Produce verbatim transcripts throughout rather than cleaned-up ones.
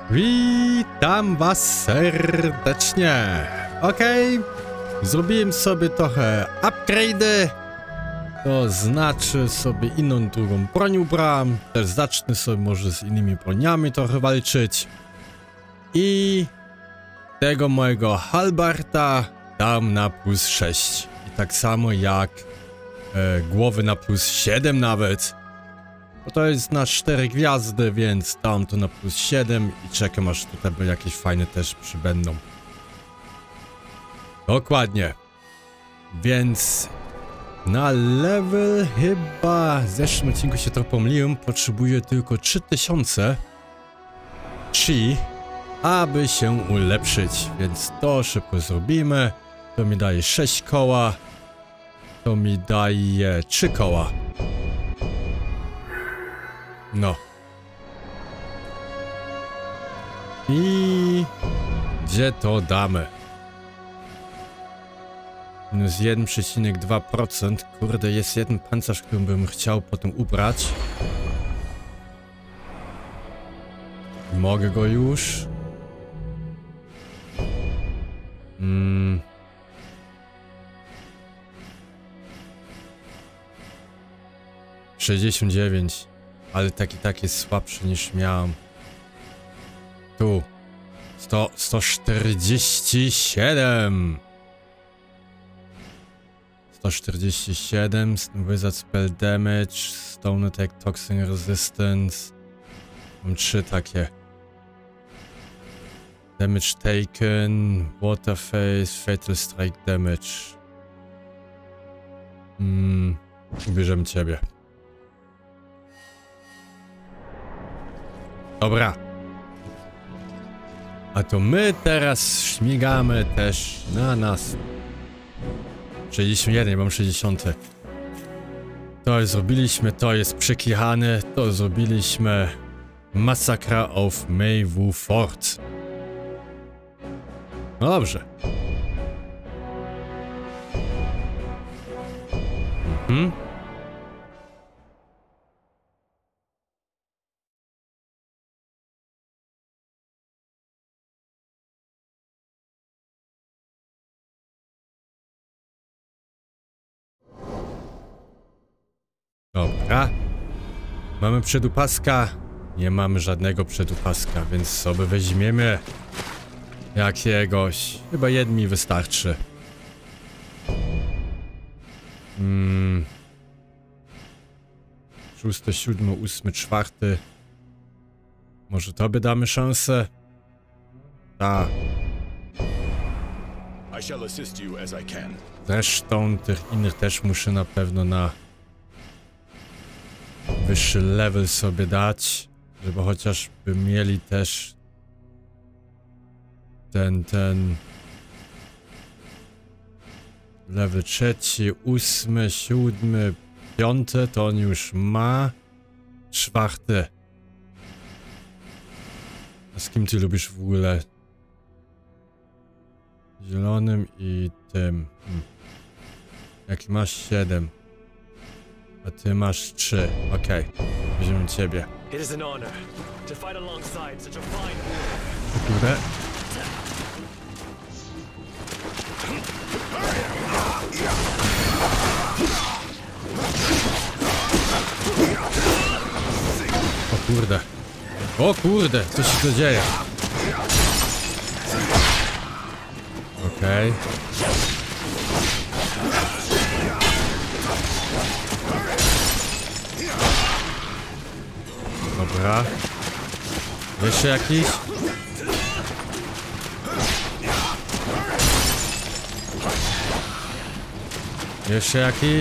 Witam was serdecznie. Okej, okay. Zrobiłem sobie trochę upgrade'y. To znaczy sobie inną drugą broń ubrałem. Też zacznę sobie może z innymi broniami trochę walczyć. I tego mojego halbarda dam na plus sześć. I tak samo jak e, głowy na plus siedem nawet. Bo to jest na cztery gwiazdy, więc dam to na plus siedem i czekam aż tutaj jakieś fajne też przybędą. Dokładnie. Więc na level chyba w zeszłym odcinku się to pomyliłem. Potrzebuję tylko trzy tysiące chi, aby się ulepszyć. Więc to szybko zrobimy. To mi daje sześć koła. To mi daje trzy koła. No. I gdzie to damy? Minus jeden przecinek dwa procent. Kurde, jest jeden pancerz, który bym chciał potem ubrać. Mogę go już? Hmm. sześćdziesiąt dziewięć. Ale taki tak jest słabszy niż miałem. Tu. sto, sto czterdzieści siedem. sto czterdzieści siedem. Wizard Spell Damage. Stone Attack, Toxin Resistance. Mam trzy takie. Damage Taken. Water Phase. Fatal Strike Damage. Hmm. Ubierzemy ciebie. Dobra. A to my teraz śmigamy też na nas. sześćdziesiąt jeden, mam sześćdziesiąt. To zrobiliśmy, to jest przekichane, to zrobiliśmy. Massacre of Maywu Fort. No dobrze. Mhm. Dobra. Mamy przedupaska. Nie mamy żadnego przedupaska, więc sobie weźmiemy jakiegoś. Chyba jeden mi wystarczy. Hmm. Szósty, siódmy, ósmy, czwarty. Może tobie damy szansę? Tak. Zresztą tych innych też muszę na pewno na wyższy level sobie dać, żeby chociażby mieli też ten, ten level trzeci, ósmy, siódmy, piąty, to on już ma, czwarty. A z kim ty lubisz w ogóle? Zielonym i tym. Hmm. Jaki masz siedem. A ty masz trzy. Okej. Okay. Weźmiemy ciebie. Kurde. O kurde. O kurde, co się tu dzieje? Okej. Okay. Dobra. Jeszcze jakiś? Jeszcze jakiś?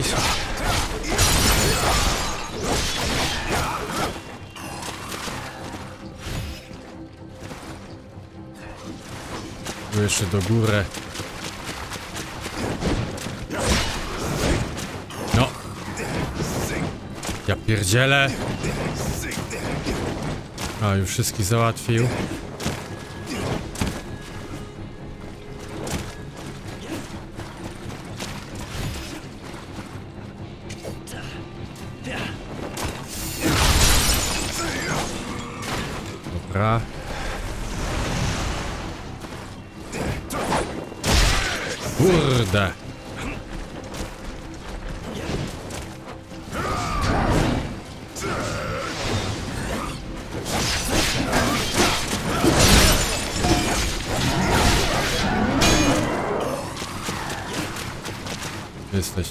Tu jeszcze do góry. No. Ja pierdzielę. A, już wszystkich załatwił. Dobra. Kurde. Jesteś.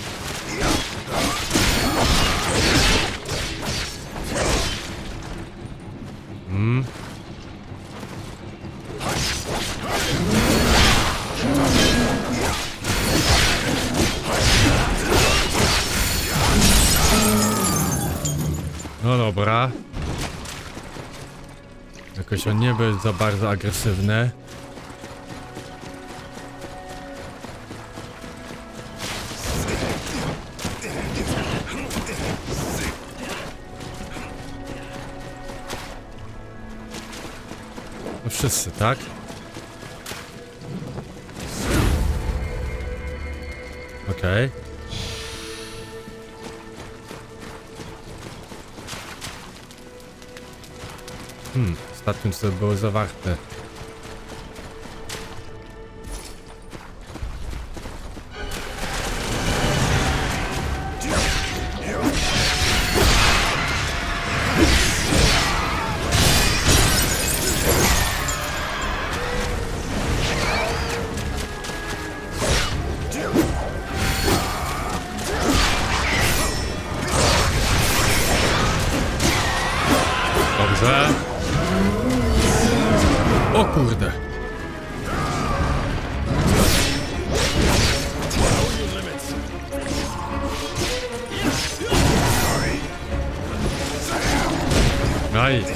Hmm. No dobra. Jakoś on nie był za bardzo agresywny. No wszyscy, tak? Okej. Okay. Hmm, ostatnim co było zawarte. Dobrze. O kurde. Aj.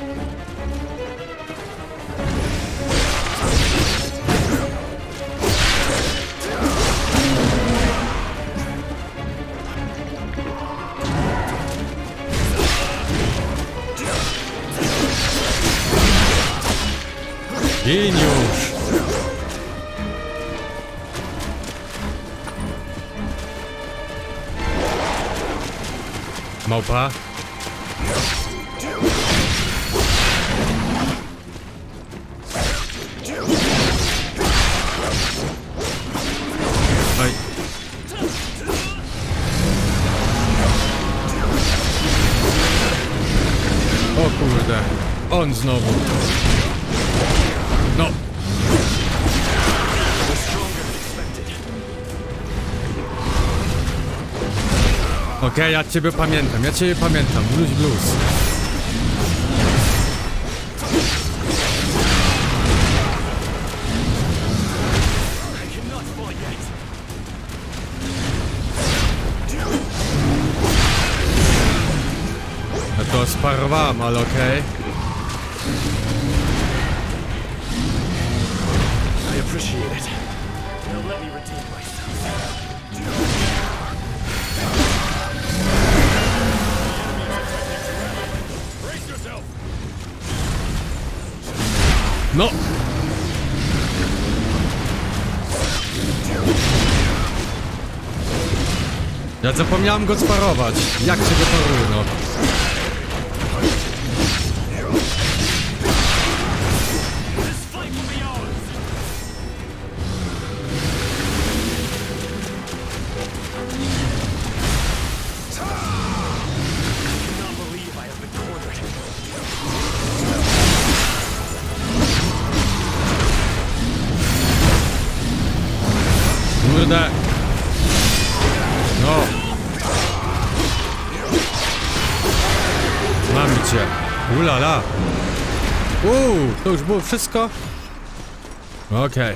Gin już! Małpa? Oj. O kurde, on znowu. No. Okej, okay, ja ciebie pamiętam, ja ciebie pamiętam. Blues, blues. Ja to sparowałem, ale okej. Okay. Appreciate it. They'll let me redeem myself. Brace yourself. No. Ja zapomniałem go sparować. Jak się go paruje, no. Kurde. No. Mam cię. Ulala. Uuu, to już było wszystko? Okej. Okay.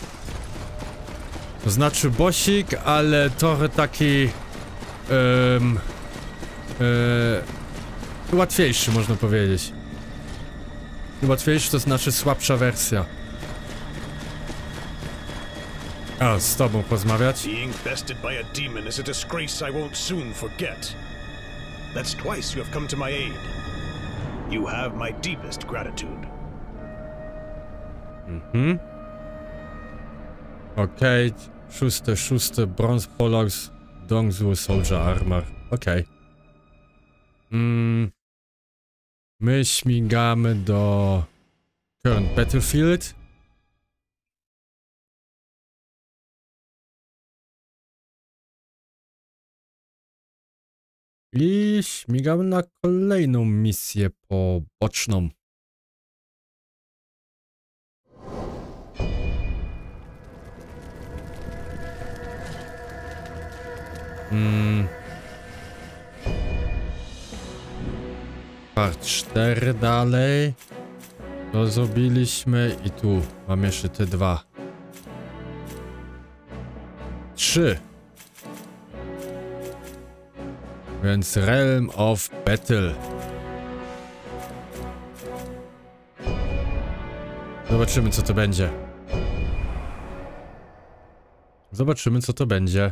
To znaczy bosik, ale trochę taki... Um, e, łatwiejszy, można powiedzieć. Łatwiejszy to znaczy słabsza wersja. A, z tobą porozmawiać? Being bested by a demon is a disgrace I won't soon forget. That's twice you have come to my aid. You have my deepest gratitude. Mhm. Okej, okay. szósty, szósty, Bronze Pollux, Dongzu, Soldier Armor. Okej. Okay. Mm. My śmigamy do Current Battlefield. I śmigamy na kolejną misję poboczną. Hmm. Part cztery dalej. To zrobiliśmy i tu mam jeszcze te dwa. Trzy. Więc Realm of Battle. Zobaczymy, co to będzie. Zobaczymy, co to będzie.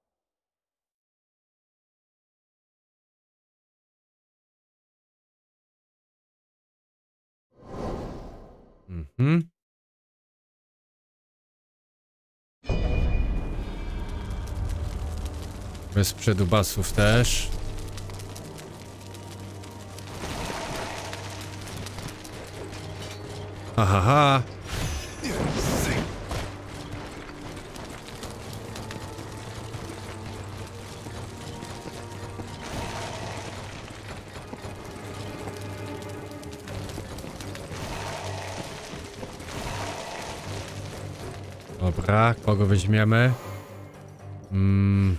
Mhm. Bez przedubasów też. Ha, ha, ha. Dobra, kogo weźmiemy? Mm.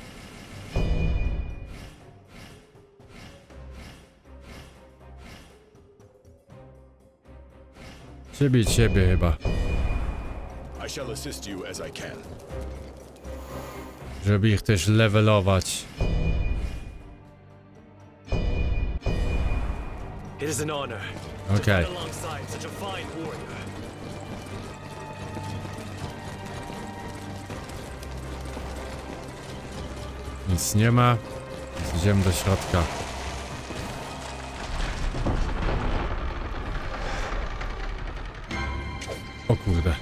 Ciebie, ciebie chyba. Żeby ich też levelować. Okej. Okay. Nic nie ma. Idziemy do środka. O kurde.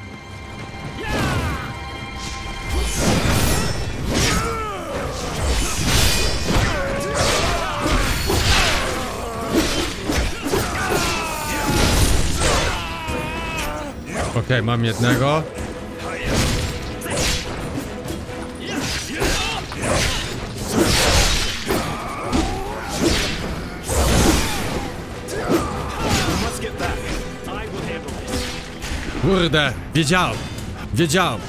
Okej, okay, mam jednego. Kurde, wiedziałem, wiedziałem.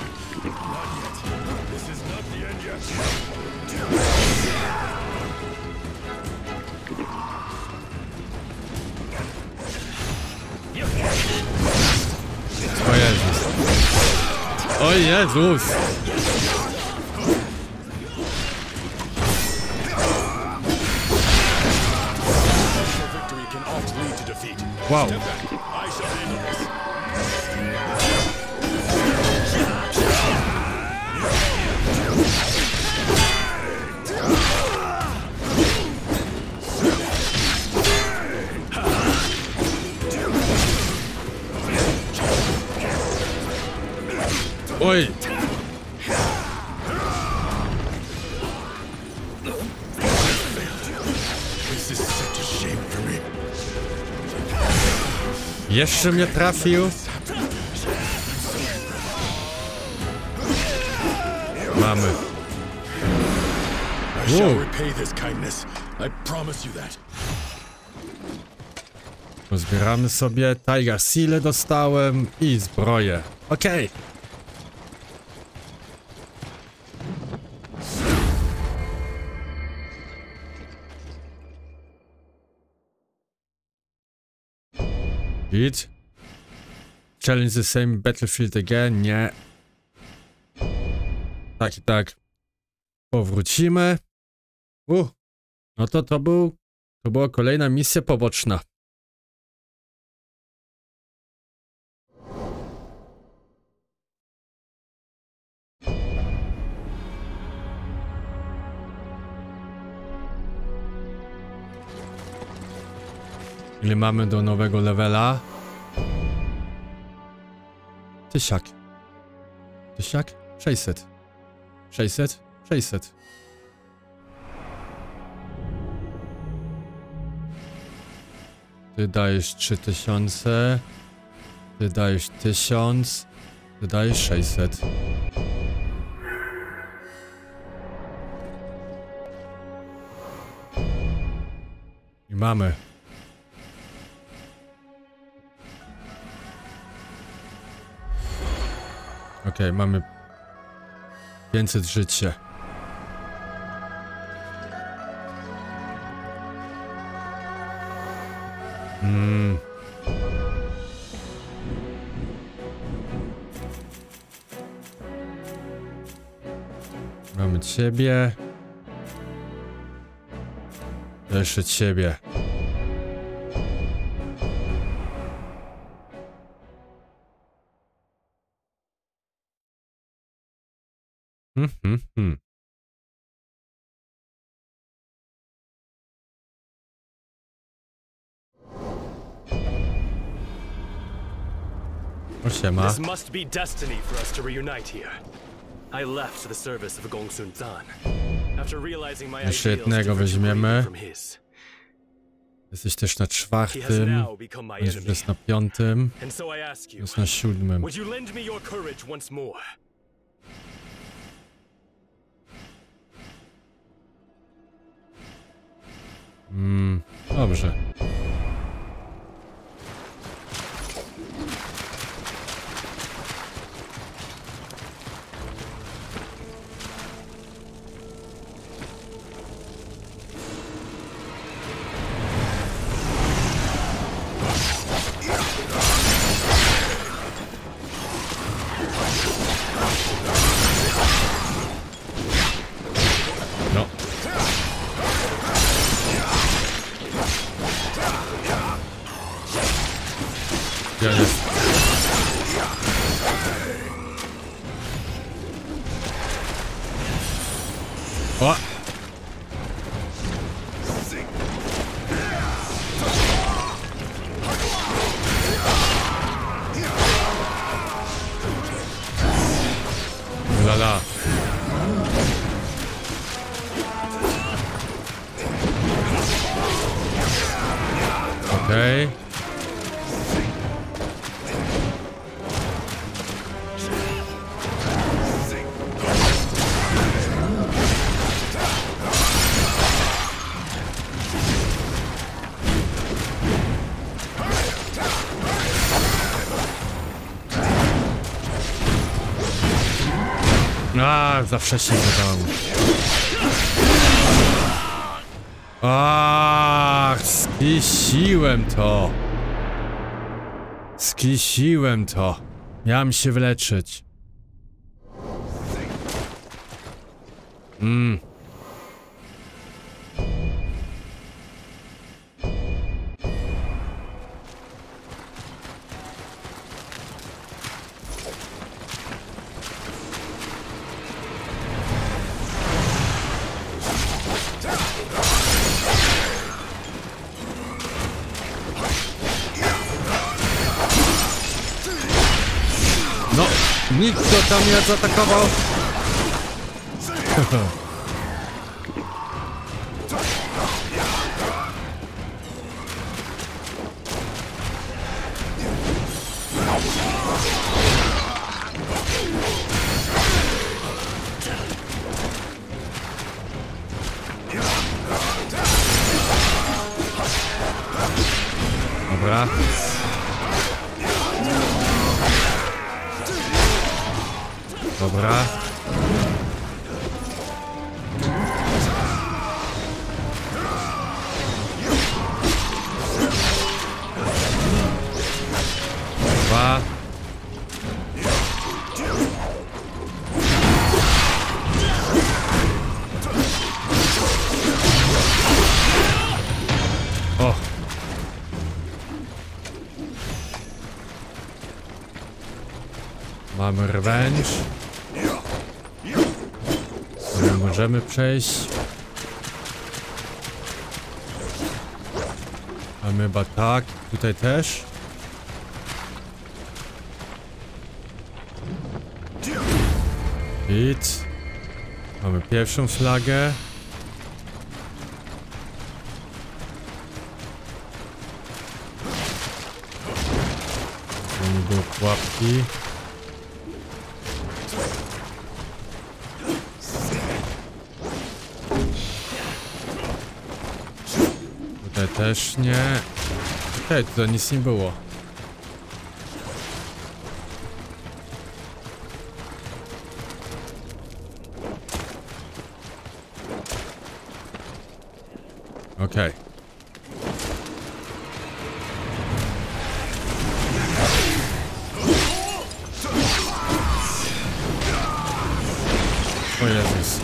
O Jezus. O Jezus. Wow. Oj. Jeszcze mnie trafił. Mamy. Wow. Pozbieramy sobie. Tiger Seal dostałem i zbroję. Okej. Okay. Git. Challenge the same battlefield again. Nie. Tak i tak. Powrócimy. Uh. No to to był... To była kolejna misja poboczna. Ile mamy do nowego levela? Tysiak. Tysiak? sześćset. sześćset? sześćset. Ty dajesz trzy tysiące. Ty dajesz tysiąc. Ty dajesz sześćset. Mamy. Okej, okay, mamy pięćset życia. Mm. Mamy ciebie. Jeszcze ciebie. Hmm, hmm, hmm. This must be destiny for us to reunite here. I left the service of Gongsun Zan after realizing my Jeszcze jednego weźmiemy. Jesteś też na czwartym, jest na piątym, jest na siódmym. Mm, dobrze. No. Ja jest. O! Lala. Okej. Okay. A, za wcześnie dodałem. Ach, skisiłem to. Skisiłem to. Miałem się wyleczyć. Mm. No, nikt kto tam mnie zaatakował. Dobra. Dobra. Dwa. O. Mamy revenge. Nie możemy przejść. Mamy chyba tak. Tutaj też. Hit. Mamy pierwszą flagę. Tu nie było pułapki. Tutaj Też nie. Okej, okay, tutaj nic nie było. Okej. Okay. O Jezus.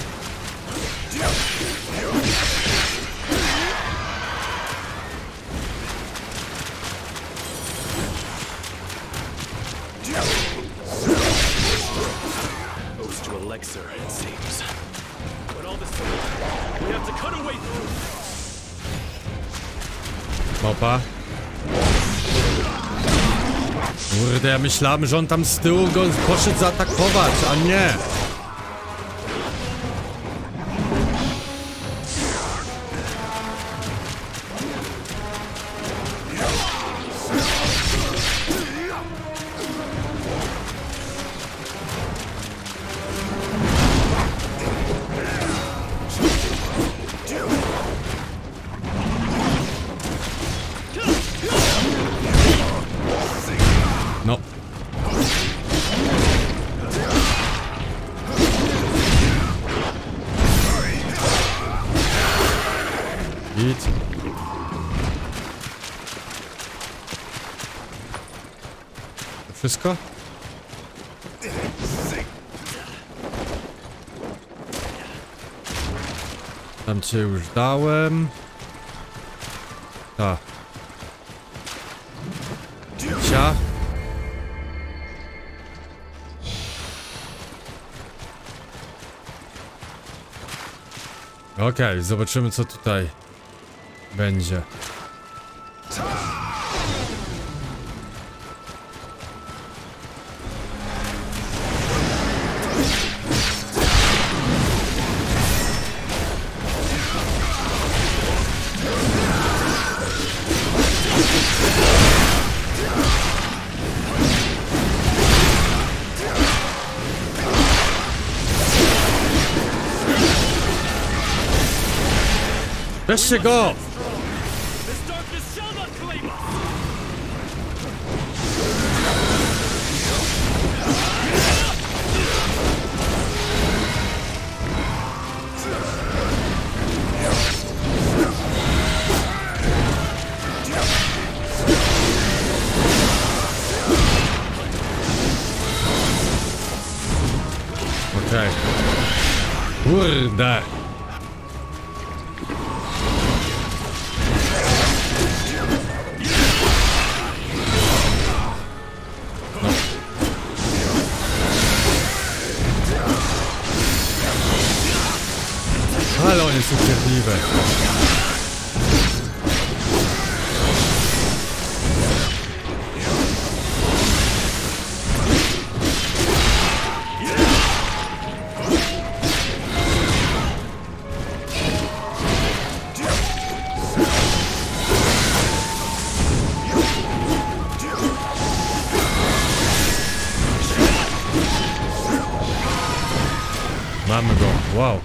Close to elixir, it seems. But all this time, we have to cut away through. Opa. Kurde, ja myślałem, że on tam z tyłu go poszedł zaatakować, a nie. No. Git. To wszystko? Tam cię już dałem. Ta. Cia. Okej, okay, zobaczymy co tutaj będzie. Weźcie go! Okej. Okay. Kurde! Ale on jest uciekliwy. Mamy go, wow.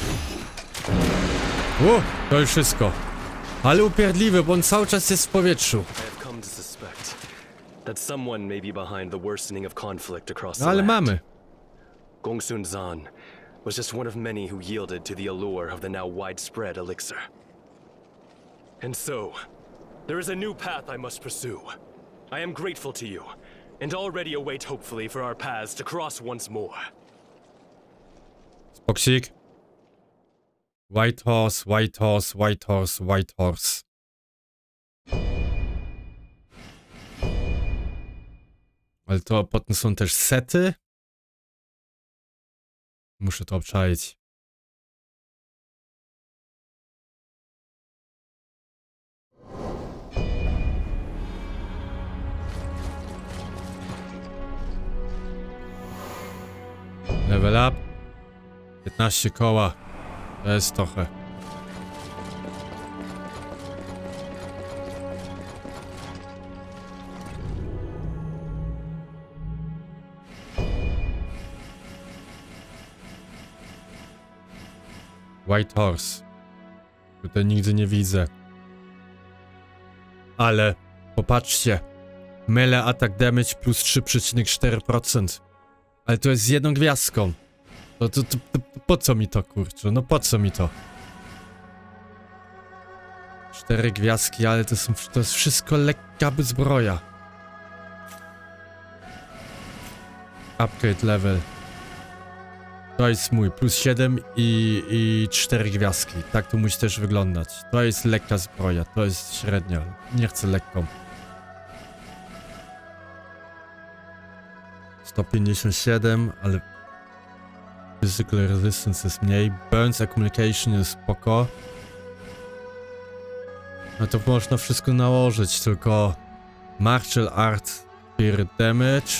U, to już wszystko. Ale upierdliwy, bo on cały czas jest w powietrzu. No ale mamy. Gongsun Zan was just one of many who yielded to the allure of the now widespread elixir. And so, there is a new path I must pursue. I am grateful to you, and already await hopefully for our paths to cross once more. Spoksik. White horse, white horse, white horse, white horse. Ale to potem są też sety. Muszę to obczaić. Level up. piętnaście koła. To jest trochę. White horse. Tutaj nigdy nie widzę. Ale popatrzcie. Melee attack damage plus trzy przecinek cztery procent. Ale to jest z jedną gwiazdką. To, to, to, to po co mi to, kurczę? No po co mi to? Cztery gwiazdki, ale to, są, to jest wszystko lekka zbroja. Upgrade level. To jest mój, plus siedem i, i cztery gwiazdki. Tak to musi też wyglądać. To jest lekka zbroja, to jest średnia. Nie chcę lekką. sto pięćdziesiąt siedem, ale physical resistance jest mniej. Burns accumulation jest spoko. No to można wszystko nałożyć, tylko martial art fear damage.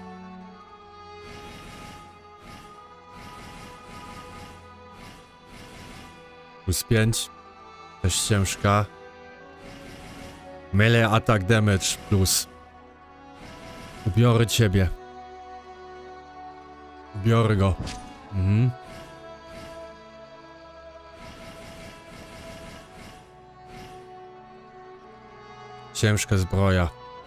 Plus pięć. Też ciężka. Melee attack damage plus. Ubiorę ciebie. Biorę go. Mhm. Ciężka zbroja.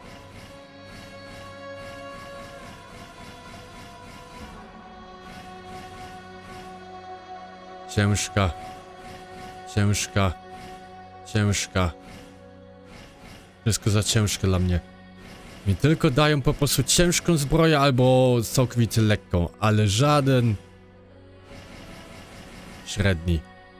Ciężka. Ciężka. Ciężka. Wszystko za ciężkie dla mnie. Mi tylko dają po prostu ciężką zbroję albo całkowicie lekką, ale żaden średni.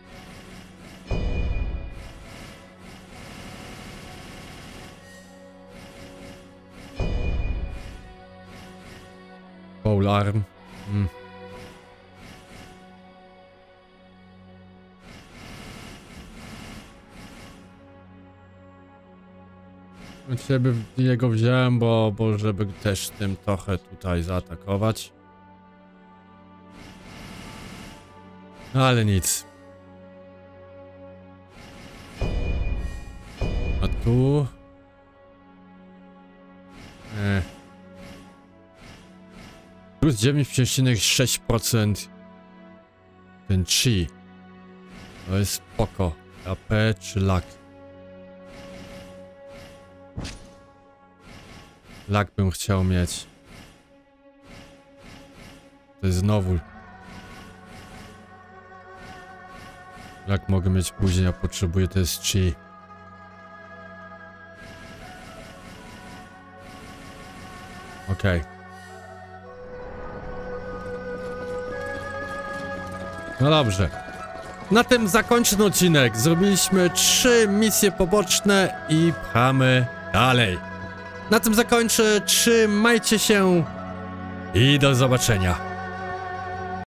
Pole arm. Mm. Ciebie jego wziąłem, bo, bo żeby też tym trochę tutaj zaatakować. Ale nic. A tu... E. Plus dziewięć przecinek sześć procent ten chi. To jest spoko. A P czy lak? Lak bym chciał mieć. To jest znowu. Lak mogę mieć później, a potrzebuję, to jest chi. Okej. Okay. No dobrze. Na tym zakończę ten odcinek. Zrobiliśmy trzy misje poboczne i pchamy dalej. Na tym zakończę. Trzymajcie się i do zobaczenia.